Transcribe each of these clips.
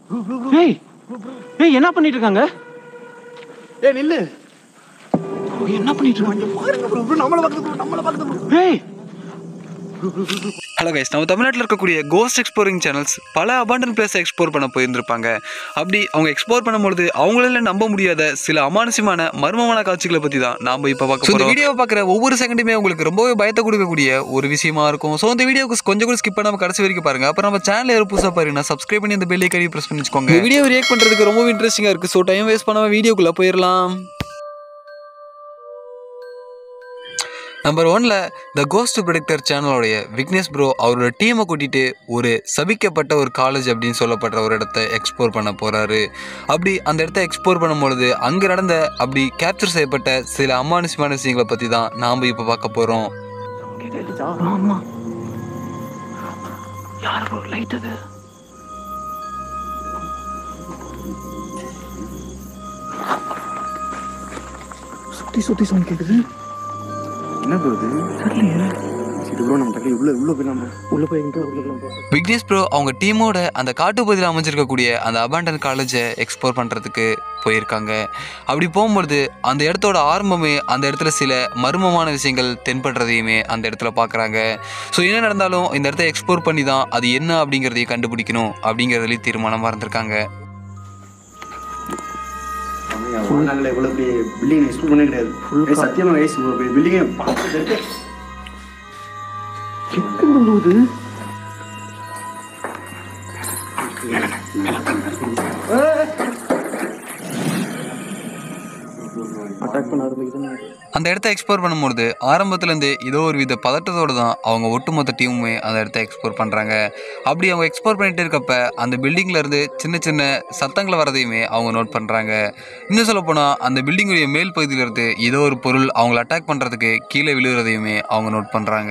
ஏய் ஏய் என்ன பண்ணிட்டு இருக்காங்க? ஏய் நில்லு. என்ன பண்ணிட்டு இருக்காங்க? பாருங்க ப்ரோ, நம்மள பாக்குது ப்ரோ. ஏய் ஹலோ கைஸ், நம்ம தமிழ்நாட்டில் இருக்கக்கூடிய கோஸ்ட் எக்ஸ்ப்ளோரிங் சேனல்ஸ் பல அபாண்டன் பிளேஸை எக்ஸ்ப்ளோர் பண்ண போயிருந்திருப்பாங்க. அப்படி அவங்க எக்ஸ்ப்ளோர் பண்ணும்பொழுது அவங்களால நம்ப முடியாத சில அமானுஷ்யமான மர்மமான காட்சிகளை பற்றி தான் நாம் இப்போ பார்க்க போகிறோம். இந்த வீடியோவை பார்க்குற ஒவ்வொரு செகண்டுமே உங்களுக்கு ரொம்பவே பயத்தை கொடுக்கக்கூடிய ஒரு விஷயமா இருக்கும். ஸோ இந்த வீடியோக்கு கொஞ்சம் கூட ஸ்கிப் பண்ணாமல் கடைசி வரைக்கும் பாருங்க. அப்புறம் நம்ம சேனல் யாரும் புதுசாக பாருங்கன்னா சப்ஸ்கிரைப் பண்ணி அந்த பெல் ஐக்கானை ப்ரெஸ் பண்ணி வச்சுக்கோங்க. இந்த வீடியோ ரியாக்ட் பண்ணுறதுக்கு ரொம்பவே இன்ட்ரெஸ்டிங்காக இருக்குது. ஸோ டைம் வேஸ்ட் பண்ணாமல் வீடியோக்குள்ளே போயிடலாம். நம்பர் 1ல த கோஸ்ட் ப்ரொடெக்டர் சேனலோடைய விக்னேஷ் ப்ரோ அவரோட டீமை கூட்டிகிட்டு ஒரு சபிக்கப்பட்ட ஒரு காலேஜ் அப்படின்னு சொல்லப்படுற ஒரு இடத்த எக்ஸ்ப்ளோர் பண்ண போகிறாரு. அப்படி அந்த இடத்த எக்ஸ்ப்ளோர் பண்ணும்பொழுது அங்கே நடந்த அப்படி கேப்சர் செய்யப்பட்ட சில அமானுஷ்யமான விஷயங்களை பற்றி தான் நாம் இப்போ பார்க்க போகிறோம். ஆமா யார் ப்ரோ லைட் அது? சுத்தி சவுண்ட் கேக்குது. என்ன ப்ரோ இது? தெரியலையே. சரி ப்ரோ, நம்ம டக்கு உள்ள போய் விக்னேஷ் ப்ரோ அவங்க டீமோட அந்த காட்டுப்பகுதியில் அமைஞ்சிருக்கக்கூடிய அந்த அபாண்டன் காலேஜை எக்ஸ்ப்ளோர் பண்ணுறதுக்கு போயிருக்காங்க. அப்படி போகும்பொழுது அந்த இடத்தோட ஆரம்பமே அந்த இடத்துல சில மர்மமான விஷயங்கள் தென்படுறதையுமே அந்த இடத்துல பார்க்குறாங்க. ஸோ என்ன நடந்தாலும் இந்த இடத்த எக்ஸ்ப்ளோர் பண்ணி தான் அது என்ன அப்படிங்கிறதையும் கண்டுபிடிக்கணும் அப்படிங்கிறதுலேயும் தீர்மானமாக இருந்திருக்காங்க. நாங்களே இவ்வளோ பெரிய பில்டிங் எக்ஸ்ப்ளோர் பண்ணே கிடையாது. சத்தியமாக கைஸ், இவ்வளோ பெரிய பில்டிங்கே பார்த்துட்டு அட்டாக் பண்ண ஆரம்பிக்குது. அந்த இடத்த எக்ஸ்ப்ளோர் பண்ணும்போது ஆரம்பத்துலேருந்து ஏதோ ஒரு வித பதட்டத்தோடு தான் அவங்க ஒட்டுமொத்த டீமுமே அந்த இடத்த எக்ஸ்ப்ளோர் பண்ணுறாங்க. அப்படி அவங்க எக்ஸ்ப்ளோர் பண்ணிட்டு இருக்கப்ப அந்த பில்டிங்லேருந்து சின்ன சின்ன சத்தங்களை வரதையுமே அவங்க நோட் பண்ணுறாங்க. இன்னும் சொல்லப்போனால் அந்த பில்டிங்குடைய மேல் பகுதியிலேருந்து ஏதோ ஒரு பொருள் அவங்கள அட்டாக் பண்ணுறதுக்கு கீழே விழுகிறதையுமே அவங்க நோட் பண்ணுறாங்க.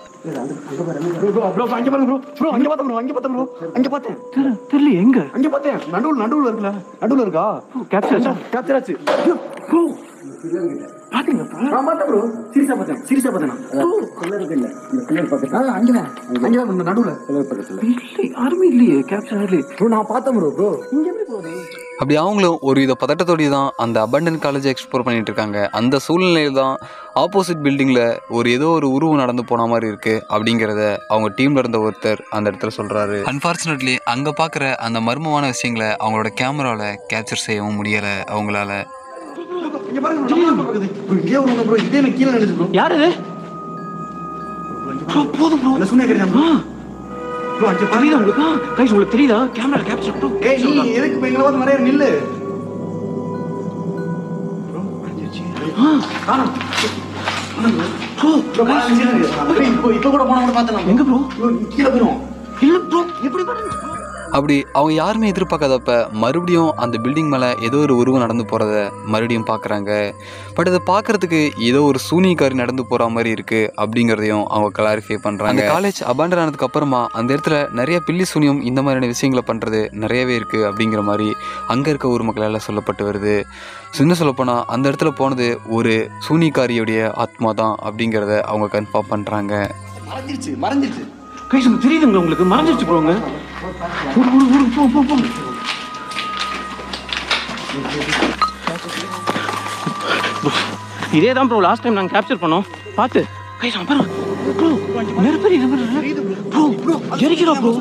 தெரியல எங்க? அங்க பார்த்தேன், நடுவுல இருக்குல்ல, நடுவுல இருக்கா? கேப்சர் ஆச்சு. பாத்தீங்களா? நான் பார்த்தேன் ப்ரோ, சீரியஸா பார்த்தேன். கலர் இல்ல, இந்த கலர் பார்த்தேன். அங்கதான் இந்த நடுவுல கலர் பக்கத்துல இல்லை, யாருமே இல்லையே. கேப்சர் ஆகலையே ப்ரோ. நான் பார்த்தேன் ப்ரோ. இங்க எப்படி போகுது? அப்படி அவங்களும் ஒரு வித பதட்டத்தோடு தான் அந்த அபண்டன் காலேஜை எக்ஸ்ப்ளோர் பண்ணிட்டு இருக்காங்க. அந்த சூழ்நிலையில் தான் ஆப்போசிட் பில்டிங்கில் ஏதோ ஒரு உருவம் நடந்து போன மாதிரி இருக்குது அப்படிங்கிறத அவங்க டீமில் இருந்த ஒருத்தர் அந்த இடத்துல சொல்கிறாரு. அன்ஃபார்ச்சுனேட்லி அங்கே பார்க்குற அந்த மர்மமான விஷயங்களை அவங்களோட கேமராவில் கேப்சர் செய்யவும் முடியலை அவங்களால. யாரு இது? போதும் ப்ரோ, தெரியுதா உங்களுக்கு? கைஸ் உங்களுக்கு தெரியுதா? Camera capture bro. ஏய் நீ எதுக்கு இப்ப எங்கள வந்து மறைய நில்லு ப்ரோ. காணோம் ப்ரோ. இப்போ கூட போனா கூட பார்த்தேன். எங்க ப்ரோ? கீழே போறோம். இல்ல ப்ரோ, எப்படி பாருங்க. அப்படி அவங்க யாருமே எதிர்பார்க்காதப்ப மறுபடியும் அந்த பில்டிங் மேலே ஏதோ ஒரு உருவம் நடந்து போகிறத மறுபடியும் பார்க்குறாங்க. பட் அதை பார்க்குறதுக்கு ஏதோ ஒரு சூனியக்காரி நடந்து போகிற மாதிரி இருக்குது அப்படிங்கிறதையும் அவங்க கிளாரிஃபை பண்ணுறாங்க. அந்த காலேஜ் அபாண்டன் ஆனதுக்கு அப்புறமா அந்த இடத்துல நிறைய பில்லி சூனியம் இந்த மாதிரியான விஷயங்களை பண்ணுறது நிறையவே இருக்குது அப்படிங்கிற மாதிரி அங்கே இருக்க ஊர் மக்களால் சொல்லப்பட்டு வருது. சின்ன சொல்லப்போனால் அந்த இடத்துல போனது ஒரு சூனியக்காரியுடைய ஆத்மா தான் அப்படிங்கிறத அவங்க கன்ஃபார்ம் பண்ணுறாங்க. மறைஞ்சிருச்சு கைஸ் தெரியுதுங்களா உங்களுக்கு? மறைஞ்சிருச்சு ப்ரோங்க. இதே தான் ப்ரோ லாஸ்ட் டைம் நாங்கள் கேப்சர் பண்ணோம். பார்த்து கைஸ் பாருங்க ப்ரோ, நெருப்பறி ப்ரோ ப்ரோ எரிக்கிறா ப்ரோ.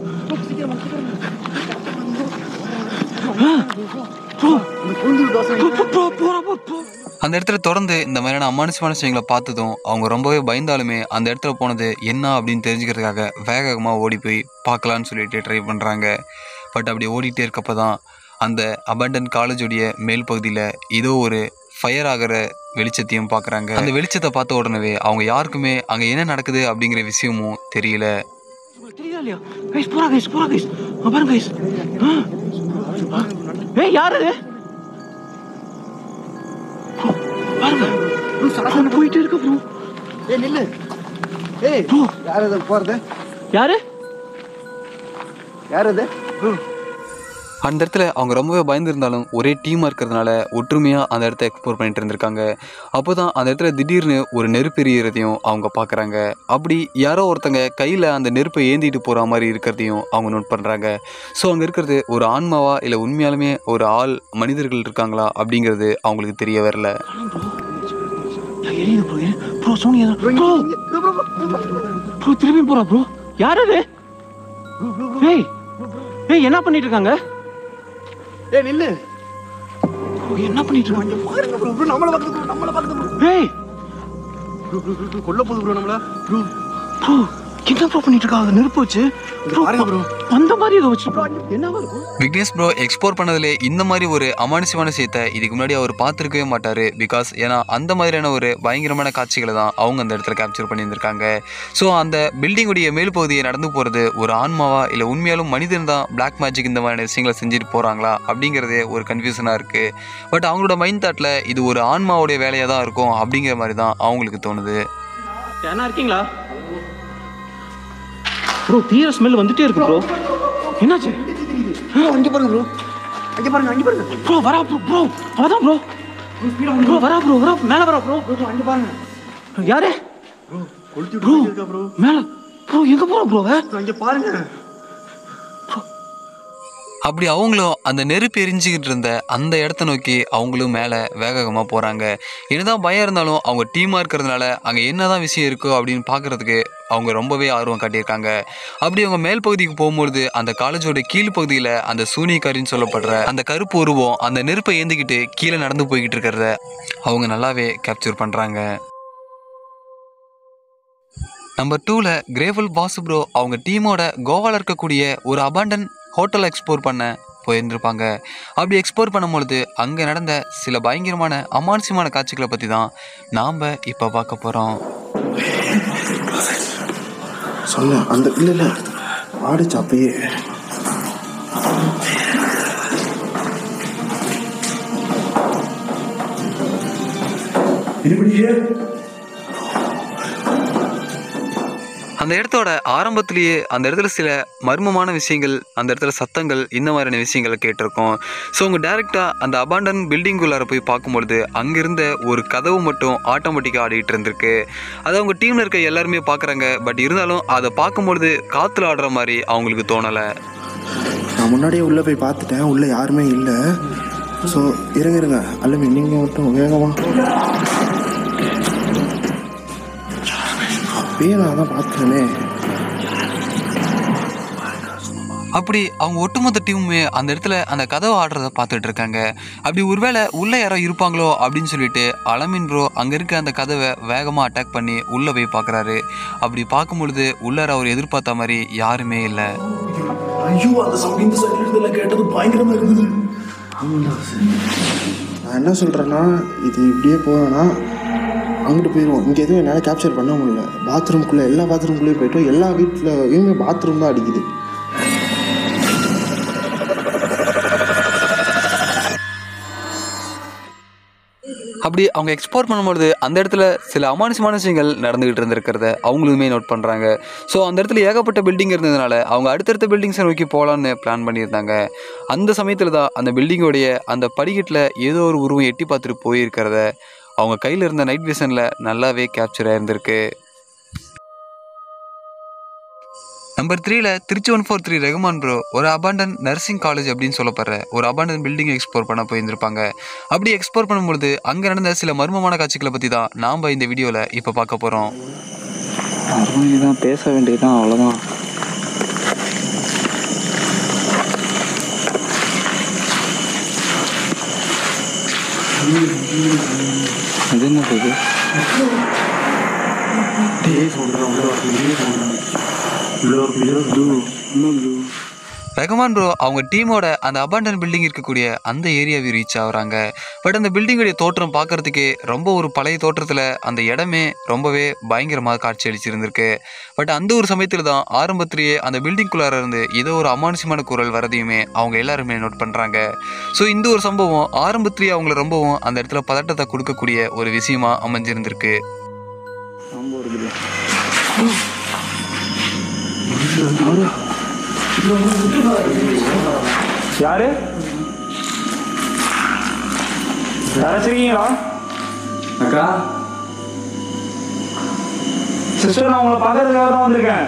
அந்த இடத்துல தொடர்ந்து இந்த மாதிரியான அமானுஷ்யமான விஷயங்களை பார்த்ததும் அவங்க ரொம்பவே பயந்தாலுமே அந்த இடத்துல போனது என்ன அப்படின்னு தெரிஞ்சுக்கிறதுக்காக வேகமாக ஓடி போய் பார்க்கலான்னு சொல்லிட்டு ட்ரை பண்ணுறாங்க. பட் அப்படி ஓடிட்டே இருக்கப்போ தான் அந்த அபண்டன் காலேஜுடைய மேல் பகுதியில் ஏதோ ஒரு ஃபயர் ஆகிற வெளிச்சத்தையும் பார்க்குறாங்க. அந்த வெளிச்சத்தை பார்த்த உடனே அவங்க யாருக்குமே அங்கே என்ன நடக்குது அப்படிங்கிற விஷயமும் தெரியல. தெரியுதா இல்லையா கைஸ்? போறா கைஸ் பாருங்க கைஸ். ஏய் யாரு பாருங்க ப்ரோ, சடனா போயிட்டே இருக்கு ப்ரோ. ஏய் நில்லு. ஏய் ப்ரோ, யார் அது போறது? யாரு அது? அந்த இடத்துல அவங்க ரொம்பவே பயந்துருந்தாலும் ஒரே டீமாக இருக்கிறதுனால ஒற்றுமையாக அந்த இடத்த எக்ஸ்ப்ளோர் பண்ணிட்டு இருந்திருக்காங்க. அப்போ தான் அந்த இடத்துல திடீர்னு ஒரு நெருப்பு எரியறதையும் அவங்க பார்க்குறாங்க. அப்படி யாரோ ஒருத்தங்க கையில் அந்த நெருப்பை ஏந்திட்டு போகிற மாதிரி இருக்கிறதையும் அவங்க நோட் பண்ணுறாங்க. ஸோ அங்கே இருக்கிறது ஒரு ஆன்மாவா இல்லை உண்மையாலுமே ஒரு மனிதர்கள் இருக்காங்களா அப்படிங்கிறது அவங்களுக்கு தெரிய வரல. திரும்பி போறா ப்ரோ. யார் அது? என்ன பண்ணிட்டு இருக்காங்க? நில்லு. என்ன பண்ணிட்டு இருக்காங்க? பாருங்க ப்ரோ. நம்மள பாக்குது. கொல்ல போகுது ப்ரோ நம்மள. ப்ரோ என்ன ப்ரோ பண்ணிட்டு இருக்காங்க? நெருப்பு வச்சு பாருங்க ப்ரோ. அந்த மாதிரி ஏதோ வச்சு என்னவா இருக்கும்? விக்னேஷ் ப்ரோ எக்ஸ்ப்ளோர் பண்ணதுல இந்த மாதிரி ஒரு அமானுஷ்யமான விஷயத்தை இதுக்கு முன்னாடி அவர் பார்த்துருக்கவே மாட்டார். பிகாஸ் ஏன்னா அந்த மாதிரியான ஒரு பயங்கரமான காட்சிகளை தான் அவங்க அந்த இடத்துல கேப்சர் பண்ணியிருந்திருக்காங்க. ஸோ அந்த பில்டிங்குடைய மேல் பகுதியை நடந்து போகிறது ஒரு ஆன்மாவா இல்லை உண்மையாலும் மனிதன் தான் பிளாக் மேஜிக் இந்த மாதிரியான விஷயங்களை செஞ்சுட்டு போகிறாங்களா அப்படிங்கிறதே ஒரு கன்ஃபியூஷனாக இருக்குது. பட் அவங்களோட மைண்ட் தாட்டில் இது ஒரு ஆன்மாவுடைய வேலையாக தான் இருக்கும் அப்படிங்கிற மாதிரி தான் அவங்களுக்கு தோணுது. என்ன இருக்கீங்களா ப்ரோ? தீர ஸ்மெல் வந்துட்டே இருக்கு ப்ரோ. என்னாச்சு? அங்க பாருங்க ப்ரோ. அங்க பாருங்க ப்ரோ. வரா ப்ரோ. அதான் ப்ரோ. ப்ரோ வரா ப்ரோ. மேல வரா ப்ரோ. அங்க பாருங்க. யாரு ப்ரோ? கொளுத்தி விட்டுருக்கா ப்ரோ. மேல ப்ரோ. எங்க போறா ப்ரோ? அங்க பாருங்க. அப்படி அவங்களும் அந்த நெருப்பு எரிஞ்சிக்கிட்டு இருந்த அந்த இடத்த நோக்கி அவங்களும் மேலே வேகமாக போகிறாங்க. என்னதான் பயம் இருந்தாலும் அவங்க டீமாக இருக்கிறதுனால அங்கே என்னதான் விஷயம் இருக்கோ அப்படின்னு பார்க்குறதுக்கு அவங்க ரொம்பவே ஆர்வம் காட்டியிருக்காங்க. அப்படி அவங்க மேல் பகுதிக்கு போகும்பொழுது அந்த காலேஜோட கீழ்ப்பகுதியில் அந்த சூனியக்காரின்னு சொல்லப்படுற அந்த கருப்பு உருவம் அந்த நெருப்பை ஏந்திக்கிட்டு கீழே நடந்து போய்கிட்டு இருக்கிறத அவங்க நல்லாவே கேப்சர் பண்ணுறாங்க. நம்பர் 2ல் கிரேவல் வாசு ப்ரோ அவங்க டீமோட கோவாவில் இருக்கக்கூடிய ஒரு அபாண்டன் ஹோட்டலை எக்ஸ்ப்ளோர் பண்ண போயிருந்திருப்பாங்க. அப்படி எக்ஸ்ப்ளோர் பண்ணும்பொழுது அங்கே நடந்த சில பயங்கரமான அமானுஷ்யமான காட்சிகளை பற்றி தான் நாம் இப்போ பார்க்க போகிறோம். சொல்ல அந்த இல்லை ஆடு சாப்பையே அந்த இடத்தோட ஆரம்பத்திலேயே அந்த இடத்துல சில மர்மமான விஷயங்கள், அந்த இடத்துல சத்தங்கள், இந்த மாதிரியான விஷயங்களை கேட்டிருக்கோம். ஸோ அவங்க டேரெக்டாக அந்த அபாண்டன் பில்டிங்குள்ளார போய் பார்க்கும்பொழுது அங்கிருந்த ஒரு கதவு மட்டும் ஆட்டோமேட்டிக்காக ஆடிட்டு இருந்திருக்கு. அதை அவங்க டீமில் இருக்க எல்லாருமே பார்க்குறாங்க. பட் இருந்தாலும் அதை பார்க்கும்பொழுது காற்றுல ஆடுற மாதிரி அவங்களுக்கு தோணலை. நான் முன்னாடியே உள்ளே போய் பார்த்துட்டேன். உள்ளே யாருமே இல்லை. ஸோ இருங்க அல்லமே நீங்கள் மட்டும் வேகமாக. அப்பயே நான் தான் பார்த்தேனே. அப்படி அவங்க ஒட்டுமொத்த டீமுமே அந்த இடத்துல அந்த கதவை ஆடுறத பார்த்துட்டு இருக்காங்க. அப்படி ஒருவேளை உள்ளே யாரோ இருப்பாங்களோ அப்படின்னு சொல்லிட்டு அலமின் ப்ரோ அங்கே இருக்க அந்த கதவை வேகமாக அட்டாக் பண்ணி உள்ளே போய் பார்க்குறாரு. அப்படி பார்க்கும் பொழுது உள்ளார அவர் எதிர்பார்த்த மாதிரி யாருமே இல்லை. ஐயோ அந்த சவுண்ட் இந்த சைடுல கேட்டது பயங்கரமாக இருக்குது. நான் என்ன சொல்கிறேன்னா இது இப்படியே போவேன்னா அங்கிட்டு போயிடுவோம். இங்கே எதுவும் என்னால் கேப்சர் பண்ண முடியல. பாத்ரூம்குள்ளே எல்லா பாத்ரூம்குள்ளேயும் போய்ட்டோம். எல்லா வீட்டிலையுமே பாத்ரூம் தான் அடிக்குது. அப்படி அவங்க எக்ஸ்ப்ளோர் பண்ணும்பொழுது அந்த இடத்துல சில அமானுஷ்யமான விஷயங்கள் நடந்துகிட்டு இருந்திருக்கிறத அவங்களுமே நோட் பண்ணுறாங்க. ஸோ அந்த இடத்துல ஏகப்பட்ட பில்டிங் இருந்ததுனால அவங்க அடுத்தடுத்த பில்டிங்ஸை நோக்கி போகலான்னு பிளான் பண்ணியிருந்தாங்க. அந்த சமயத்தில் தான் அந்த பில்டிங்கோடைய அந்த படிக்கட்டில் ஏதோ ஒரு உருவம் எட்டி பார்த்துட்டு போயிருக்கிறத அவங்க கையில் இருந்த நைட் விஷனில் நல்லாவே கேப்சர் ஆயிருந்திருக்கு. நம்பர் 3ல் திருச்சி 143 ரகுமான் ப்ரோ ஒரு அபாண்டன் நர்சிங் காலேஜ் அப்படின்னு சொல்லப்படுற ஒரு அபாண்டன் பில்டிங் எக்ஸ்ப்ளோர் பண்ண போயிருந்திருப்பாங்க. அப்படி எக்ஸ்ப்ளோர் பண்ணும்பொழுது அங்கே நடந்த சில மர்மமான காட்சிகளை பற்றி தான் நாம் இந்த வீடியோவில் இப்போ பார்க்க போகிறோம். தான் பேச வேண்டியதுதான், அவ்வளோதான். அது என்ன இது? ரகுமான் ப்ரோ அவங்க டீமோட அந்த அபாண்டன் பில்டிங் இருக்கக்கூடிய அந்த ஏரியாவை ரீச் ஆகுறாங்க. பட் அந்த பில்டிங்குடைய தோற்றம் பார்க்கறதுக்கே ரொம்ப ஒரு பழைய தோற்றத்தில் அந்த இடமே ரொம்பவே பயங்கரமாக காட்சி அளிச்சிருந்திருக்கு. பட் அந்த ஒரு சமயத்தில் தான் ஆரம்பத்திலேயே அந்த பில்டிங்குள்ளார இருந்து ஏதோ ஒரு அமானுஷ்யமான குரல் வரதையுமே அவங்க எல்லாருமே நோட் பண்ணுறாங்க. ஸோ இந்த ஒரு சம்பவம் ஆரம்பத்திலேயே அவங்கள ரொம்பவும் அந்த இடத்துல பதட்டத்தை கொடுக்கக்கூடிய ஒரு விஷயமா அமைஞ்சிருந்திருக்கு. யாரு யாராச்சிருக்கீங்களா? அக்கா சிஸ்டர், நான் உங்களை பார்க்கறதுக்காக தான் வந்திருக்கேன்.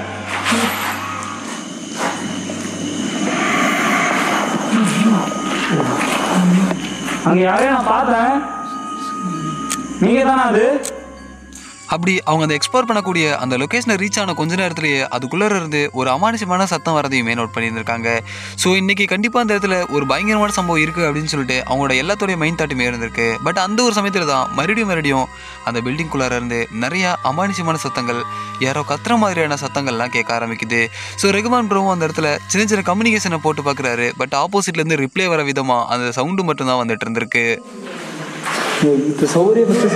அங்க யாரையும் நான் பார்த்தேன். நீங்க தானே அது? அப்படி அவங்க அந்த எக்ஸ்ப்ளோர் பண்ணக்கூடிய அந்த லொக்கேஷனை ரீச் ஆன கொஞ்ச நேரத்திலேயே அதுக்குள்ளே இருந்து ஒரு அமானுஷமான சத்தம் வரதையுமே நோட் பண்ணியிருந்திருக்காங்க. ஸோ இன்றைக்கி கண்டிப்பாக அந்த இடத்துல ஒரு பயங்கரமான சம்பவம் இருக்குது அப்படின்னு சொல்லிட்டு அவங்களோட எல்லாத்தோடைய மைண்ட் தாட்டுமே இருந்திருக்கு. பட் அந்த ஒரு சமயத்தில் தான் மறுபடியும் அந்த பில்டிங்குள்ளார இருந்து நிறையா அமானுஷமான சத்தங்கள், யாரோ கத்துற மாதிரியான சத்தங்கள்லாம் கேட்க ஆரம்பிக்குது. ஸோ ரகுமான் ப்ரோவும் அந்த இடத்துல சின்ன சின்ன கம்யூனிகேஷனை போட்டு பார்க்குறாரு. பட் ஆப்போசிட்லேருந்து ரிப்ளை வர விதமாக அந்த சவுண்டு மட்டும்தான் வந்துட்டு இருந்திருக்கு. இப்போ சௌகரியப்பட்ட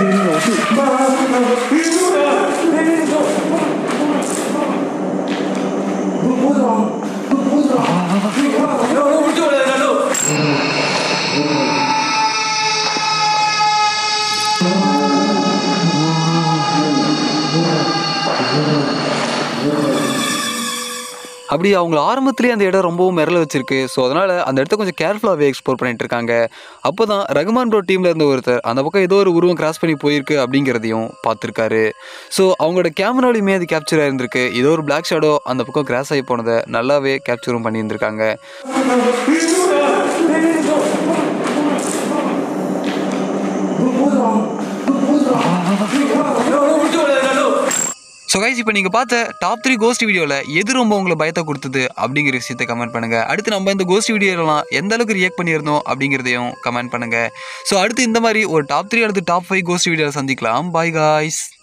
அப்படி அவங்க ஆரம்பத்திலேயே அந்த இடம் ரொம்பவும் மிரள வச்சிருக்கு. ஸோ அதனால் அந்த இடத்த கொஞ்சம் கேர்ஃபுல்லாகவே எக்ஸ்ப்ளோர் பண்ணிட்டு இருக்காங்க. அப்போ தான் ரகுமான் ப்ரோ டீமில் இருந்த ஒருத்தர் அந்த பக்கம் ஏதோ ஒரு உருவம் கிராஸ் பண்ணி போயிருக்கு அப்படிங்கிறதையும் பார்த்துருக்காரு. ஸோ அவங்களோட கேமராலையுமே அது கேப்சர் ஆகிருந்திருக்கு. ஏதோ ஒரு பிளாக் ஷேடோ அந்த பக்கம் கிராஸ் ஆகி போனதை நல்லாவே கேப்சரும் பண்ணியிருந்திருக்காங்க. ஸோ கைஸ், இப்போ நீங்கள் பார்த்த டாப் 3 கோஸ்ட் வீடியோவில் எது ரொம்ப உங்களை பயத்தை கொடுத்தது அப்படிங்கிற விஷயத்தை கமெண்ட் பண்ணுங்கள். அடுத்து நம்ம இந்த கோஸ்ட் வீடியோலாம் எந்த அளவுக்கு ரியாக்ட் பண்ணியிருந்தோம் அப்படிங்கிறதையும் கமெண்ட் பண்ணுங்கள். ஸோ அடுத்து இந்த மாதிரி ஒரு டாப் 3 அடுத்து டாப் 5 கோஸ்ட் வீடியோவில் சந்திக்கலாம். Bye guys.